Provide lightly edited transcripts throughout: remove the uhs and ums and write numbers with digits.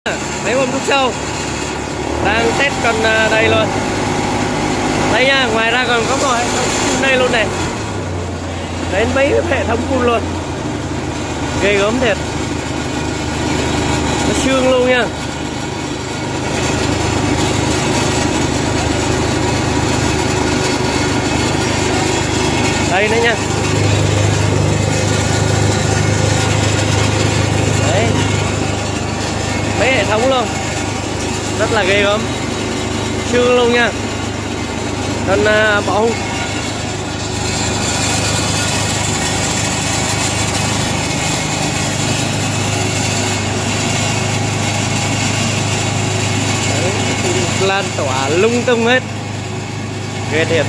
Mấy bơm thuốc sâu đang test con đây luôn. Đây nha, ngoài ra còn có một hệ thống phun đây luôn này, đến mấy hệ thống phun luôn, ghê gớm thiệt, nó xương luôn nha. Đây nữa nha. Đấy, mấy hệ thống luôn, rất là ghê gớm, xương luôn nha. Con bọ hung. Lan tỏa lung tung hết, ghê thiệt.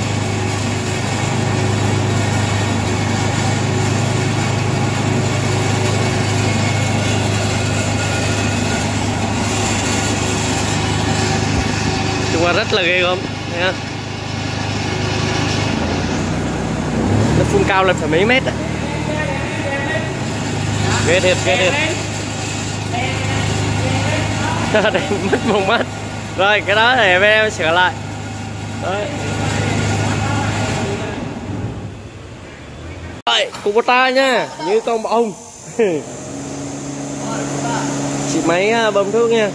Chung là rất là ghê gớm nha. Nó phun cao lên phải mấy mét đấy. Ghê thiệt, ghê thiệt. Đây, mất một mắt. Rồi cái đó để bên em sửa lại. Đấy. Rồi, Kubota nha, như con bọ hung. Chỉ máy bơm thuốc nha.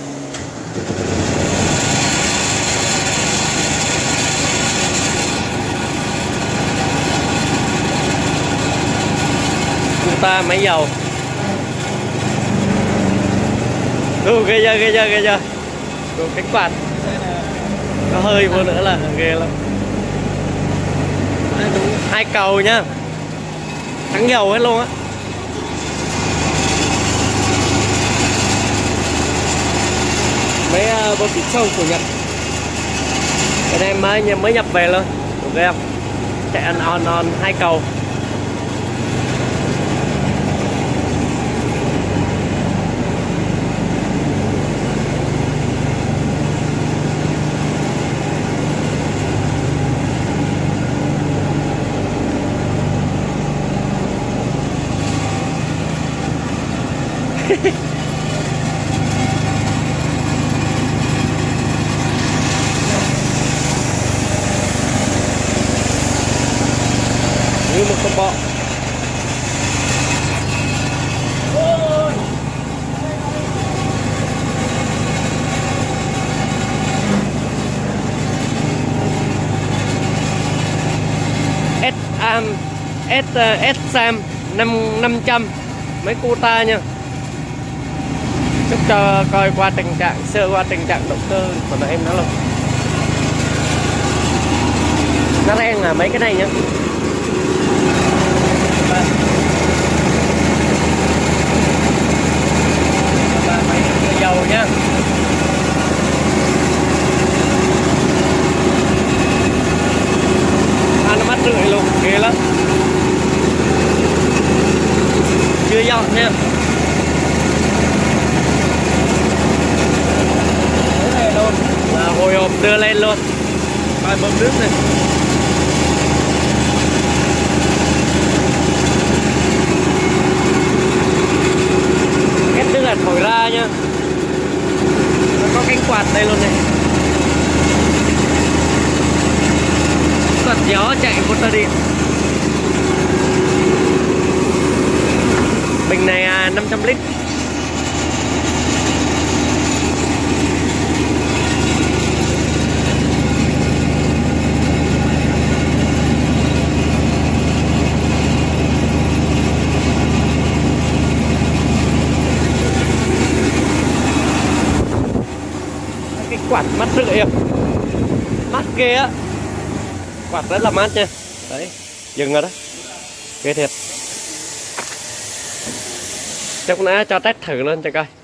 Kubota máy dầu. Ghê chưa, ghê chưa, ghê chưa. Cánh quạt nó hơi vô nữa là ghê lắm. Đúng 2 cầu nhá, thắng dầu hết luôn á. Mấy bơm kích sâu của Nhật, cái này mới nhập về luôn, ok không? Chạy on 2 cầu. Như một con bọ. S-Sam 500 mấy Kubota nha. Chúc cho coi qua tình trạng, sơ qua tình trạng động cơ của em nó luôn. Nó đen là mấy cái này nhá. Máy dầu nhá. Nó mắt rưỡi luôn, ghê lắm. Chưa dọn nha. Luôn là hồi hộp đưa lên luôn, coi bơm nước này. Cái nước là thổi ra nha, nó có cánh quạt đây luôn này, quạt gió chạy motor điện. Bình này 500 lít. Quạt mát rưỡi, mát ghê á, quạt rất là mát nha. Đấy, dừng rồi đó, ghê thiệt. Chắc nãy cho test thử lên cho coi.